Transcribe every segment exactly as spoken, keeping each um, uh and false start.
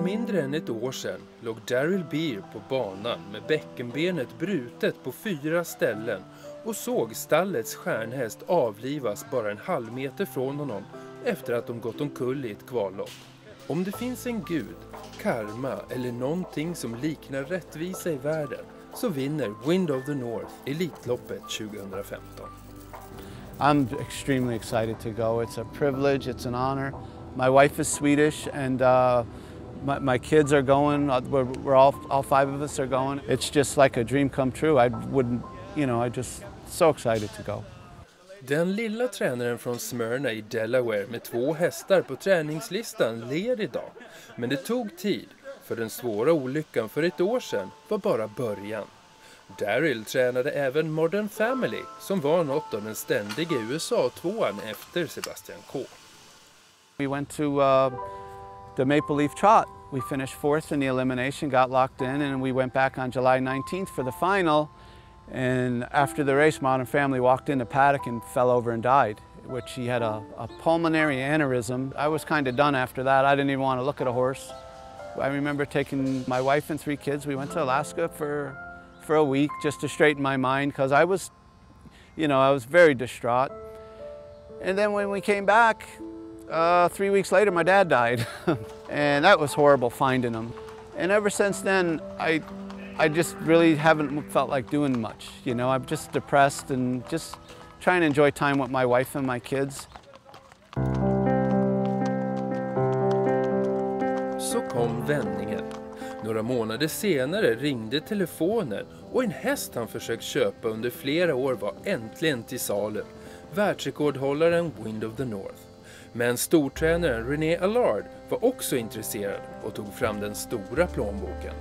mindre än ett år sedan låg Daryl Beer på banan med bäckenbenet brutet på fyra ställen och såg stallets stjärnhäst avlivas bara en halv meter från honom efter att de gått omkull i ett kvallopp. Om det finns en gud, karma eller någonting som liknar rättvisa i världen så vinner Wind of the North Elitloppet tjugohundrafemton. I'm extremely excited to go. It's a privilege, it's an honor. My wife is Swedish and uh, my, my kids are going. We're, we're all, all five of us are going. It's just like a dream come true. I wouldn't, you know, I just so excited to go. Den lilla tränaren från Smyrna i Delaware med två hästar på träningslistan ler idag. Men det tog tid, för den svåra olyckan för ett år sedan var bara början. Daryl tränade även Modern Family som var något av den ständiga U S A-tvåan efter Sebastian Coe. We went to uh, the Maple Leaf Trot. We finished fourth in the elimination, got locked in, and we went back on July nineteenth for the final. And after the race, Modern Family walked in the paddock and fell over and died, which he had a, a pulmonary aneurysm. I was kind of done after that. I didn't even want to look at a horse. I remember taking my wife and three kids. We went to Alaska for, for a week just to straighten my mind because I was, you know, I was very distraught. And then when we came back, uh, three weeks later, my dad died. And that was horrible finding him. And ever since then, I, I just really haven't felt like doing much. You know, I'm just depressed and just trying to enjoy time with my wife and my kids. Så kom vändningen. Några månader senare ringde telefonen och en häst han försökt köpa under flera år var äntligen till salu. Världsrekordhållaren Wind of the North. Men stortränaren René Allard var också intresserad och tog fram den stora plånboken.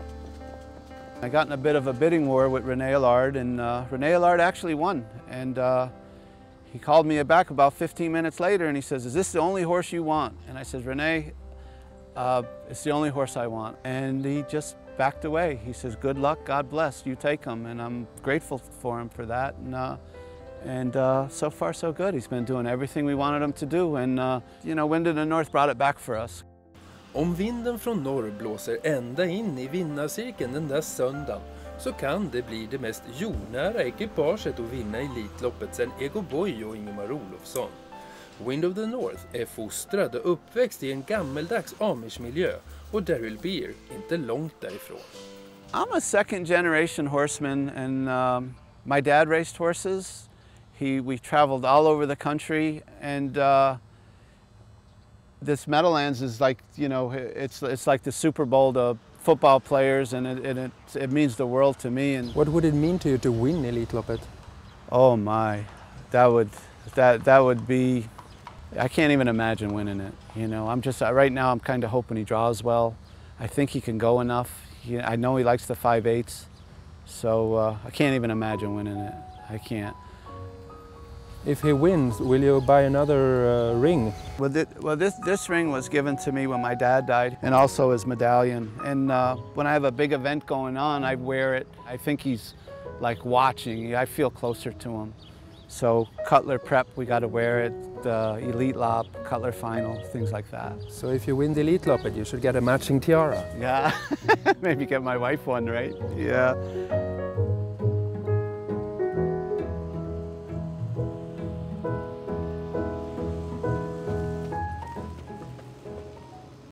I got in a bit of a bidding war with René Allard, and uh, René Allard actually won. And uh, he called me back about fifteen minutes later and he says, "Is this the only horse you want?" And I said, "René, uh, it's the only horse I want." And he just backed away. He says, "Good luck, God bless, you take him." And I'm grateful for him for that. And, uh, and uh, so far so good. He's been doing everything we wanted him to do. And uh, you know, Wind of the North brought it back for us. Om vinden från norr blåser ända in i vinnarcirkeln den där söndagen så kan det bli det mest jordnära ekipaget att vinna Elitloppet sedan Ego Boy och Ingemar Olofsson. Wind of the North är fostrad och uppväxt i en gammeldags Amish-miljö och Daryl Beer inte långt därifrån. I'm a second generation horseman and um, my dad raced horses. He, we traveled all over the country and uh, this Meadowlands is like, you know, it's, it's like the Super Bowl to football players and it, it, it means the world to me. And what would it mean to you to win Elitloppet? Oh my, that would, that, that would be, I can't even imagine winning it. You know, I'm just, right now I'm kind of hoping he draws well. I think he can go enough. He, I know he likes the five eighths, so uh, I can't even imagine winning it. I can't. If he wins, will you buy another uh, ring? Well, th well this, this ring was given to me when my dad died, and also his medallion. And uh, when I have a big event going on, I wear it. I think he's like watching. I feel closer to him. So Cutler Prep, we got to wear it. The Elite Lop, Cutler Final, things like that. So if you win the Elitloppet, you should get a matching tiara. Yeah, maybe get my wife one, right? Yeah.